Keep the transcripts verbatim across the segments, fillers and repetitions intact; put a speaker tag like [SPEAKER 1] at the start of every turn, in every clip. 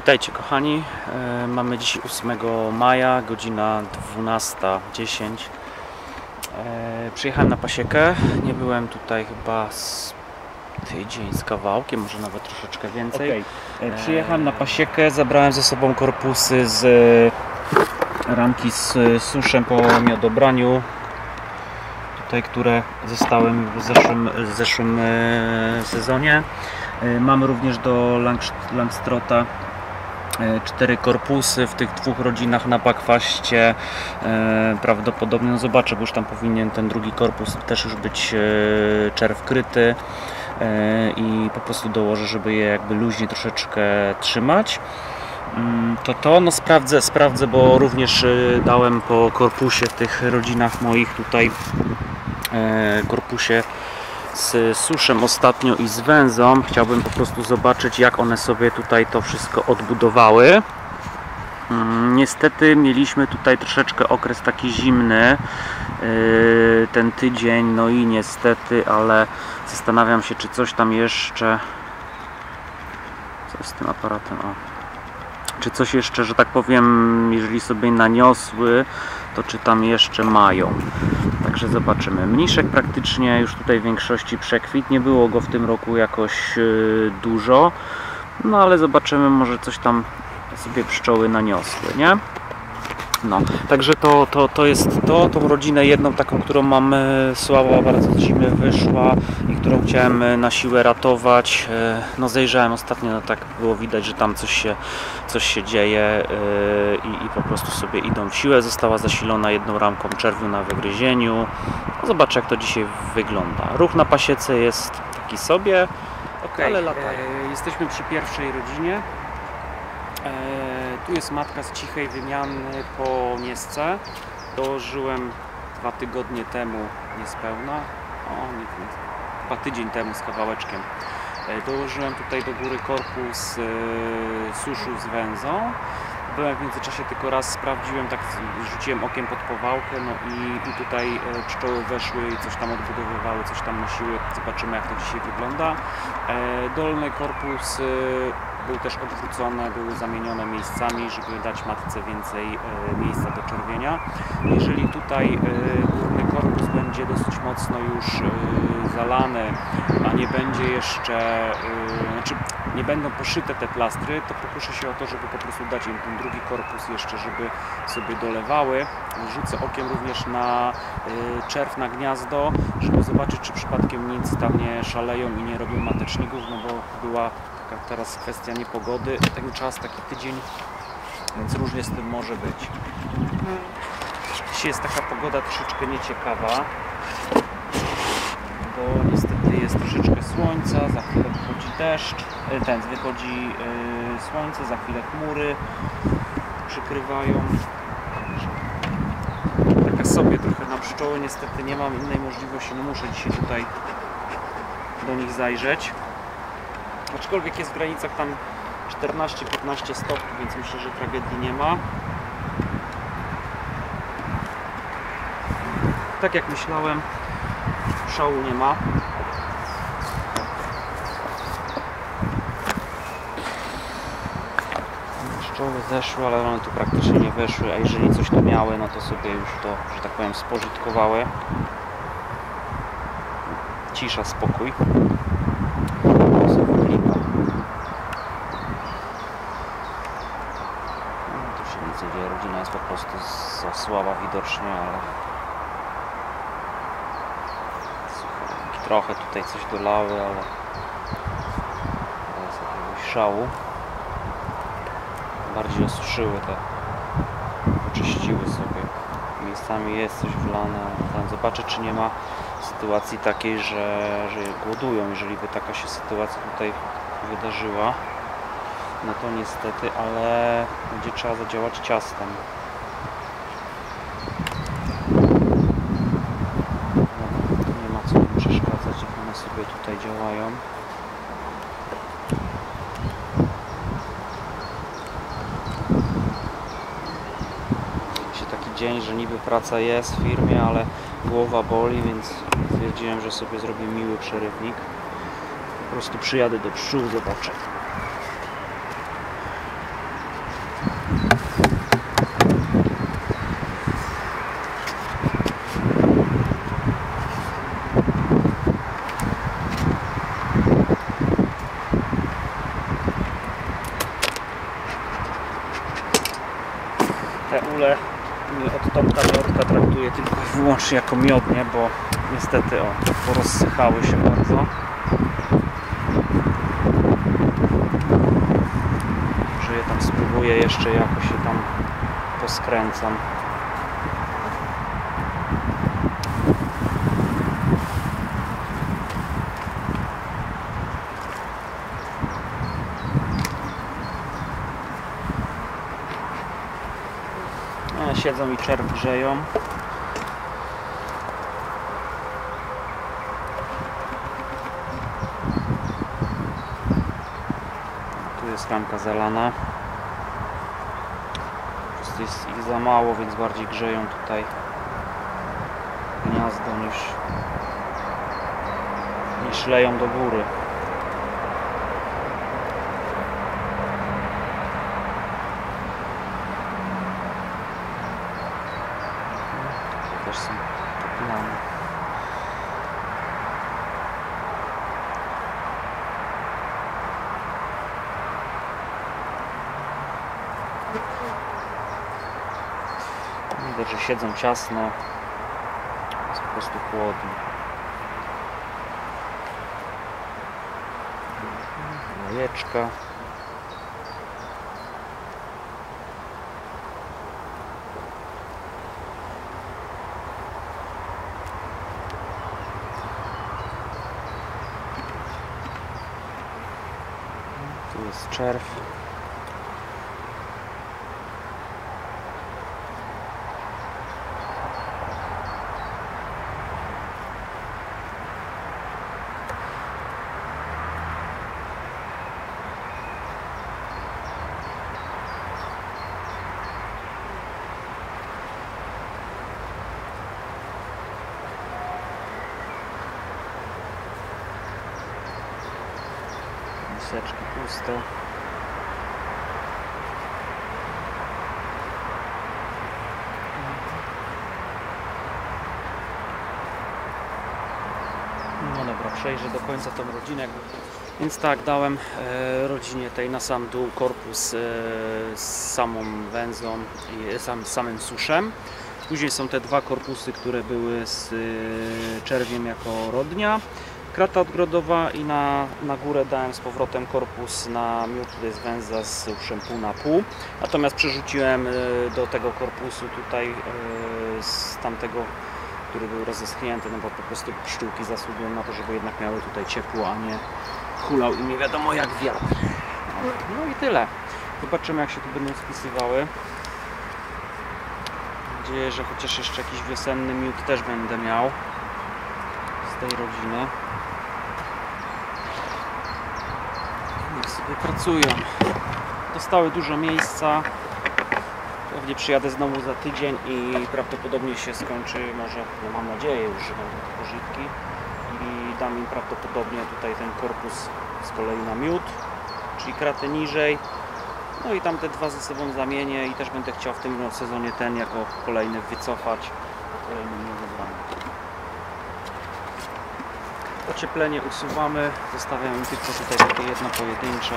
[SPEAKER 1] Witajcie kochani, e, mamy dzisiaj ósmego maja, godzina dwunasta dziesięć. e, Przyjechałem na pasiekę, nie byłem tutaj chyba z tydzień z kawałkiem, może nawet troszeczkę więcej. Okay. e, Przyjechałem na pasiekę, zabrałem ze sobą korpusy z e, ramki z suszem po miodobraniu, tutaj, które zostały w zeszłym, w zeszłym e, sezonie. Mamy również do Langstrota cztery korpusy w tych dwóch rodzinach na bakwaście. Prawdopodobnie, no zobaczę, bo już tam powinien ten drugi korpus też już być czerw kryty i po prostu dołożę, żeby je jakby luźniej troszeczkę trzymać. To to, no sprawdzę, sprawdzę, bo również dałem po korpusie w tych rodzinach moich tutaj korpusie z suszem ostatnio i z węzą. Chciałbym po prostu zobaczyć, jak one sobie tutaj to wszystko odbudowały. Niestety mieliśmy tutaj troszeczkę okres taki zimny ten tydzień, no i niestety, ale zastanawiam się, czy coś tam jeszcze, co z tym aparatem, o. czy coś jeszcze, że tak powiem, jeżeli sobie naniosły, to czy tam jeszcze mają. Także zobaczymy. Mniszek praktycznie już tutaj w większości przekwit. Nie było go w tym roku jakoś yy, dużo. No ale zobaczymy, może coś tam sobie pszczoły naniosły, nie? No, także to, to, to jest to, tą rodzinę jedną taką, którą mam słabo, bardzo z zimy wyszła i którą chciałem na siłę ratować. No zajrzałem ostatnio, no tak było widać, że tam coś się, coś się dzieje i, i po prostu sobie idą w siłę. Została zasilona jedną ramką czerwiu na wygryzieniu. Zobaczę, jak to dzisiaj wygląda. Ruch na pasiece jest taki sobie, okay, ale latają. Jesteśmy przy pierwszej rodzinie. Tu jest matka z cichej wymiany po niesce. Dołożyłem dwa tygodnie temu, niespełna, o, nie, nie, dwa tydzień temu z kawałeczkiem. Dołożyłem tutaj do góry korpus suszu z węzą. Byłem w międzyczasie tylko raz, sprawdziłem, tak rzuciłem okiem pod powałkę, no i, i tutaj pszczoły weszły i coś tam odbudowywały, coś tam nosiły. Zobaczymy, jak to dzisiaj wygląda. Dolny korpus był też odwrócony, były zamienione miejscami, żeby dać matce więcej miejsca do czerwienia. Jeżeli tutaj górny korpus będzie dosyć mocno już zalany, a nie będzie jeszcze, znaczy nie będą poszyte te plastry, to pokuszę się o to, żeby po prostu dać im ten drugi korpus jeszcze, żeby sobie dolewały. Rzucę okiem również na czerw, na gniazdo, żeby zobaczyć, czy przypadkiem nic tam nie szaleją i nie robią mateczników, no bo była taka teraz kwestia niepogody, ten czas, taki tydzień, więc różnie z tym może być. Dzisiaj jest taka pogoda troszeczkę nieciekawa, bo niestety jest troszeczkę słońca, za chwilę wychodzi deszcz, ten wychodzi yy, słońce, za chwilę chmury przykrywają. Taka sobie trochę na pszczoły, niestety nie mam innej możliwości, no muszę dzisiaj tutaj do nich zajrzeć. Aczkolwiek jest w granicach tam czternaście piętnaście stopni, więc myślę, że tragedii nie ma. Tak jak myślałem, szału nie ma. Pszczoły zeszły, ale one tu praktycznie nie weszły, a jeżeli coś tu miały, no to sobie już to, że tak powiem, spożytkowały. Cisza, spokój. Rodzina jest po prostu za słaba widocznie, ale trochę tutaj coś dolały, ale bez jakiegoś szału. Bardziej osuszyły te, oczyściły sobie. Miejscami jest coś wlane. Tam zobaczę, czy nie ma sytuacji takiej, że, że głodują. Jeżeli by taka się sytuacja tutaj wydarzyła, no to niestety, ale będzie trzeba zadziałać ciastem. No, nie ma co im przeszkadzać, jak one sobie tutaj działają. Dzisiaj taki dzień, że niby praca jest w firmie, ale głowa boli, więc stwierdziłem, że sobie zrobię miły przerywnik. Po prostu przyjadę do pszczół, zobaczę. Te ule od Tomka Miodka traktuję tylko i wyłącznie jako miodnie, bo niestety o, porozsychały się bardzo. Że je tam spróbuję jeszcze jakoś się tam poskręcam. Siedzą i czerw grzeją. Tu jest ramka zalana. Po prostu jest ich za mało, więc bardziej grzeją tutaj gniazdo niż, niż leją do góry. Też są popilane. Widać, że siedzą ciasno, jest po prostu chłodno. Jajeczka. Tu jest czerw. Miseczki puste. No dobra, przejrzę do końca tą rodzinę. Więc tak, dałem e, rodzinie tej na sam dół korpus e, z samą węzą i sam, samym suszem. Później są te dwa korpusy, które były z e, czerwiem jako rodnia. Krata odgrodowa i na, na górę dałem z powrotem korpus na miód, to jest węza z suszem pół na pół. Natomiast przerzuciłem do tego korpusu tutaj z tamtego, który był rozeschnięty, no bo po prostu pszczółki zasługują na to, żeby jednak miały tutaj ciepło, a nie hulał i nie wiadomo jak wiatr. No i tyle. Zobaczymy, jak się tu będą spisywały. Mam nadzieję, że chociaż jeszcze jakiś wiosenny miód też będę miał z tej rodziny. Niech sobie pracują. Dostały dużo miejsca. Pewnie przyjadę znowu za tydzień i prawdopodobnie się skończy, może, no mam nadzieję już, że będą te pożytki i dam im prawdopodobnie tutaj ten korpus z kolei na miód, czyli kratę niżej. No i tam te dwa ze sobą zamienię i też będę chciał w tym sezonie ten jako kolejny wycofać. Kolejnym Ocieplenie usuwamy, zostawiam im tylko tutaj takie jedno pojedyncze.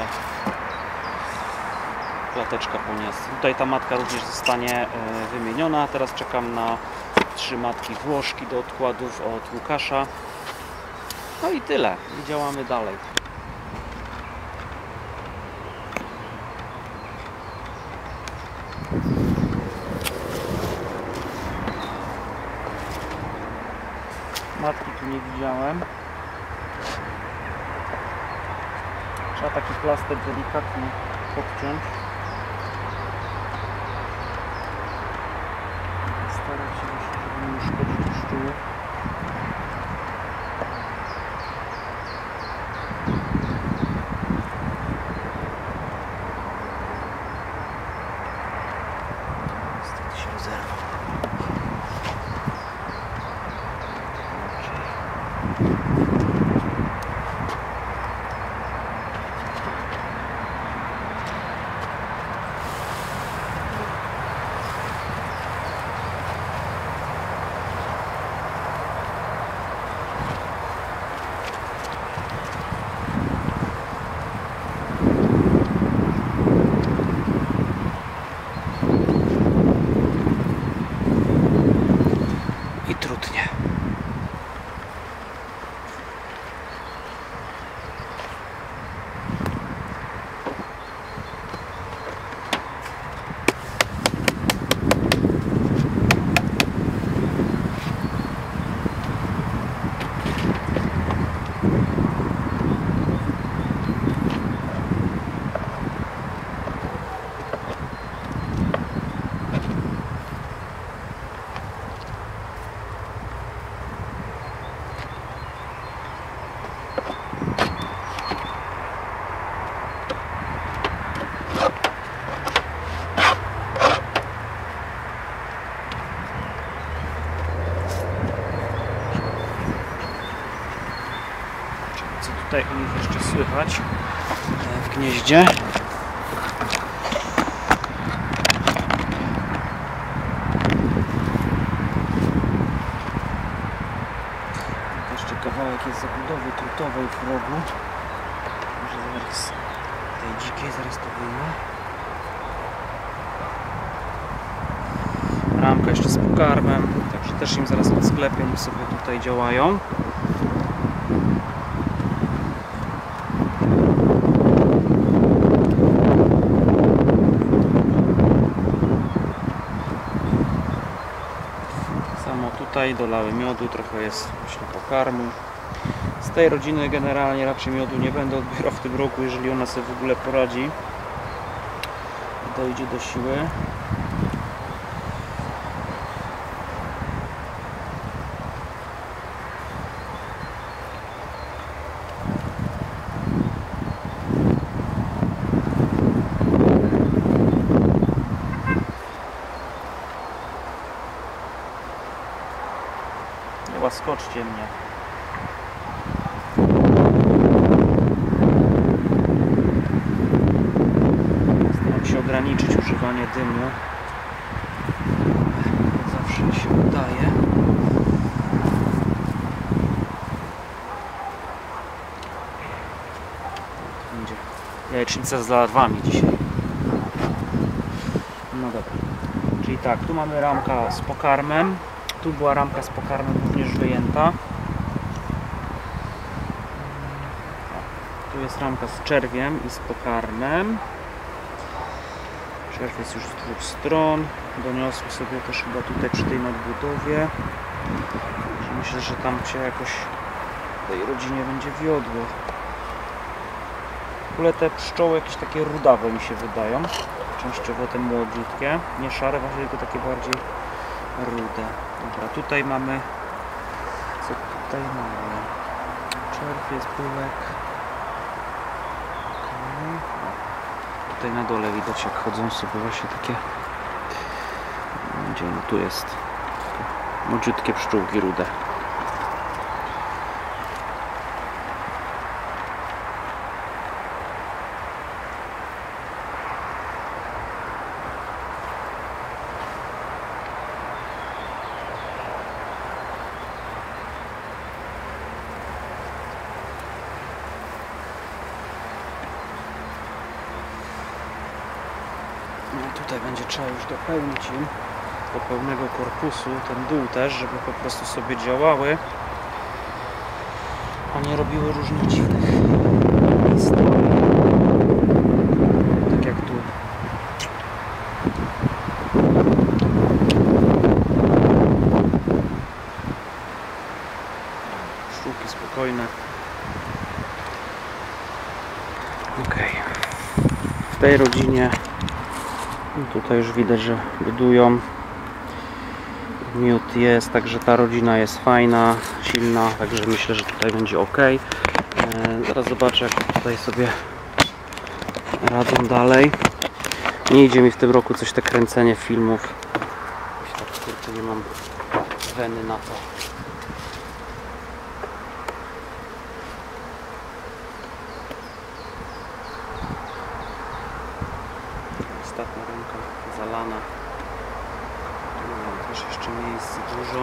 [SPEAKER 1] Klateczka poniosła. Tutaj ta matka również zostanie wymieniona. Teraz czekam na trzy matki Włoszki do odkładów od Łukasza. No i tyle. I działamy dalej. Matki tu nie widziałem. Trzeba taki plaster delikatnie podciąć. Starać się, żeby nie uszkodzić pszczół. Niestety się rozerwał. tutaj u nich jeszcze słychać w gnieździe. Jeszcze kawałek jest zabudowy trutowej w rogu. Może zaraz tej dzikiej, zaraz to wyjmę. Ramka jeszcze z pokarmem, także też im zaraz odsklepię, oni sobie tutaj działają. Samo tutaj dolały miodu, trochę jest właśnie pokarmu. Z tej rodziny generalnie raczej miodu nie będę odbierał w tym roku, jeżeli ona sobie w ogóle poradzi. Dojdzie do siły. Nie łaskoczcie mnie. Staram się ograniczyć używanie dymu. Zawsze się udaje. Będzie jajecznica z larwami dzisiaj. No dobra. Czyli tak, tu mamy ramka z pokarmem. Tu była ramka z pokarmem również wyjęta. Tu jest ramka z czerwiem i z pokarmem. Czerw jest już z dwóch stron. Doniosły sobie też chyba tutaj przy tej nadbudowie. Myślę, że tam się jakoś tej rodzinie będzie wiodło. W ogóle te pszczoły jakieś takie rudawe mi się wydają. Częściowo te młodziutkie. Nie szare, właśnie tylko takie bardziej rude. Dobra, tutaj mamy... Co tutaj mamy? Czerw jest, pyłek. Okay. Tutaj na dole widać, jak chodzą sobie właśnie takie... Gdzie no tu jest? Młodziutkie pszczółki rude. No tutaj będzie trzeba już dopełnić im do pełnego korpusu ten dół też, żeby po prostu sobie działały, a nie robiły różnych dziwnych historii. Tak jak tu. Pszczółki spokojne. Ok. W tej rodzinie tutaj już widać, że budują. Miód jest, także ta rodzina jest fajna, silna, także myślę, że tutaj będzie ok. E, zaraz zobaczę, jak tutaj sobie radzą dalej. Nie idzie mi w tym roku coś te kręcenie filmów. Tak, kurczę, nie mam weny na to. Ostatnia ręka zalana. Tu mam też jeszcze miejsce dużo.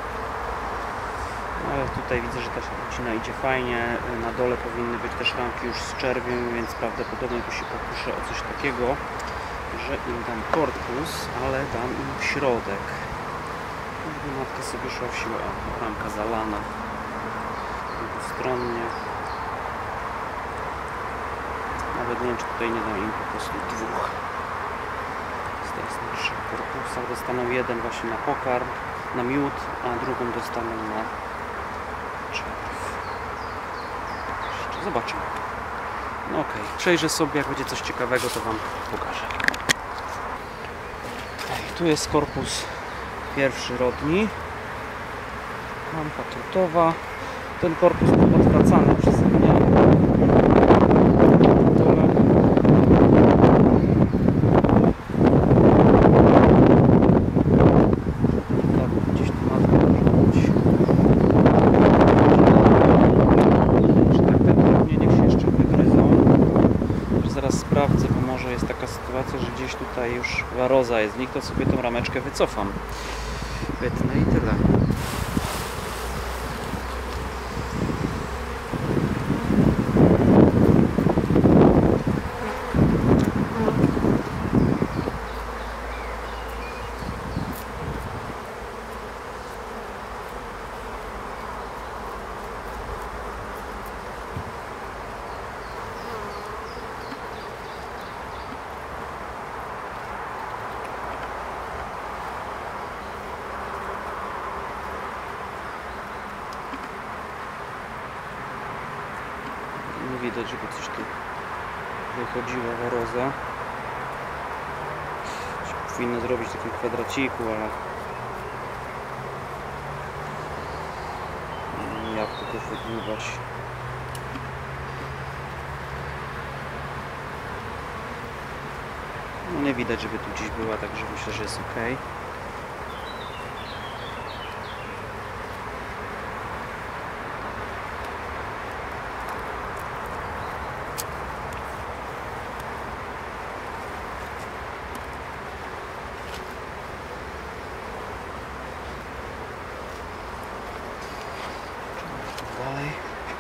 [SPEAKER 1] No, ale tutaj widzę, że ta rodzina idzie fajnie. Na dole powinny być też ramki już z czerwiem, więc prawdopodobnie tu się pokuszę o coś takiego, że im dam korpus, ale dam im środek. Gdyby matka sobie szła w siłę. O, ramka zalana. Dwustronnie. Nawet nie wiem, czy tutaj nie dam im po prostu dwóch. Teraz na trzech korpusach dostaną jeden właśnie na pokarm, na miód, a drugą dostaną na czerw. Jeszcze zobaczymy. No okej, okay. Przejrzę sobie, jak będzie coś ciekawego, to Wam pokażę. Okay, tu jest korpus pierwszy rodni. Lampa trutowa. Ten korpus był odwracany przeze mnie. tutaj już waroza jest w nich, to sobie tą rameczkę wycofam. Wytnę i tyle. Nie widać, żeby coś tu wychodziło waroza. Powinno zrobić w takim kwadraciku, ale nie wiem, jak tylko wydłubać. No nie widać, żeby tu gdzieś była, także myślę, że jest ok. Dalej.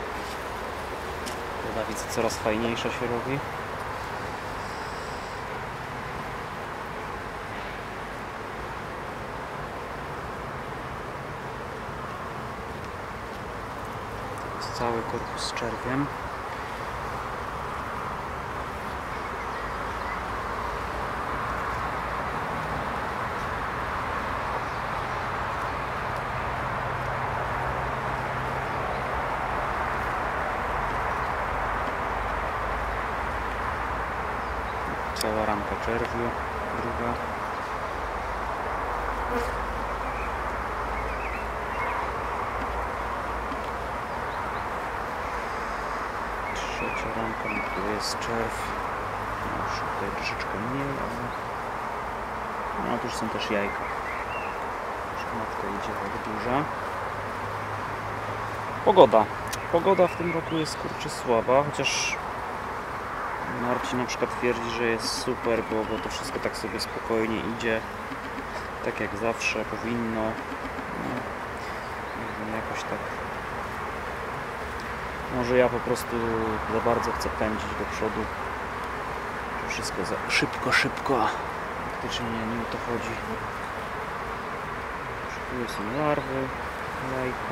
[SPEAKER 1] Woda widzę coraz fajniejsza się robi. To jest cały korpus z czerwiem. Cała ramka czerwiu, druga. Trzecia ramka, na której jest czerw. No już tutaj troszeczkę mniej, ale no tu już są też jajka. Matka idzie jak duża. Pogoda. Pogoda w tym roku jest kurczę słaba, chociaż Marcin na przykład twierdzi, że jest super, bo, bo to wszystko tak sobie spokojnie idzie, tak jak zawsze powinno. No, nie wiem, jakoś tak. Może ja po prostu za bardzo chcę pędzić do przodu. To wszystko za szybko, szybko. Faktycznie nie, nie o to chodzi. Tu są larwy, jajka.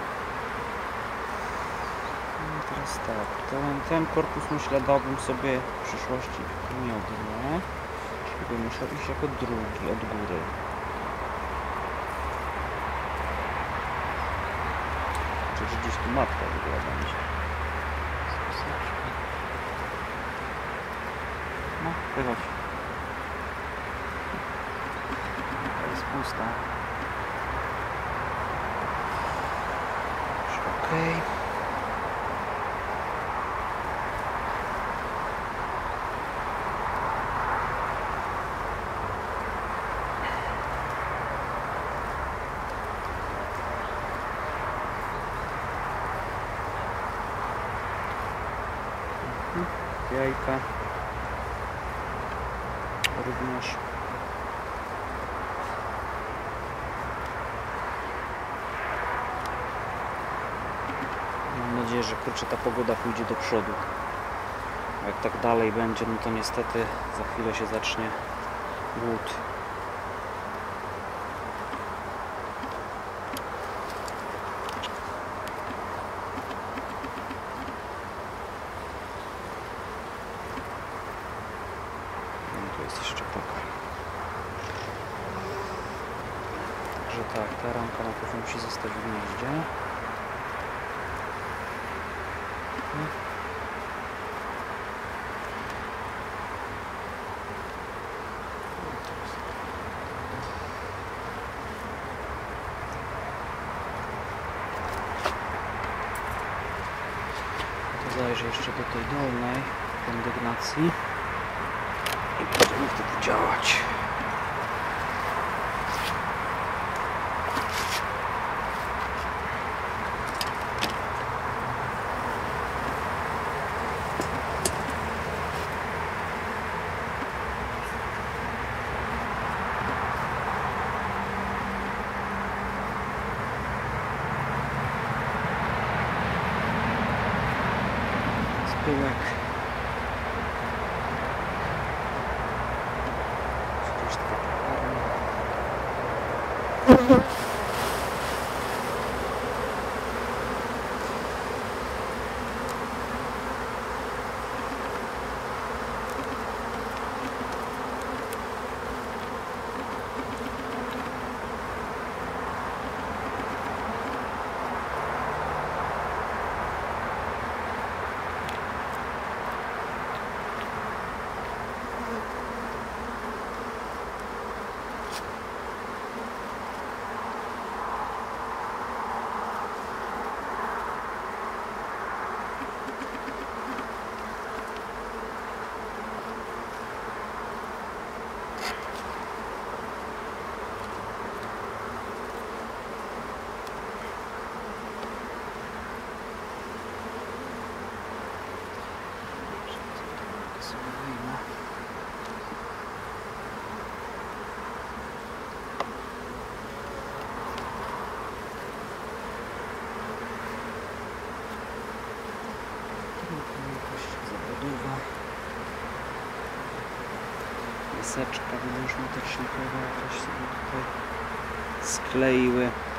[SPEAKER 1] Teraz tak, ten, ten korpus myślę dałbym sobie w przyszłości miodny, czyli bym musiał iść jako drugi od góry. Czy gdzieś tu matka w ogóle będzie. No, wychodź. To jest pusta. Okej. Okay. Jajka również. Mam nadzieję, że kurczę ta pogoda pójdzie do przodu. Jak tak dalej będzie, no to niestety za chwilę się zacznie głód. Jest jeszcze pokar. Także tak, ta ramka na pewno musi zostać w gnieździe. To zajrzę jeszcze do tej dolnej kondygnacji. I będziemy wtedy działać. tyłek. Jakieś dwa toporne. Zabudowa. Miseczka wyłącznotecznikowa, coś sobie tutaj skleiły.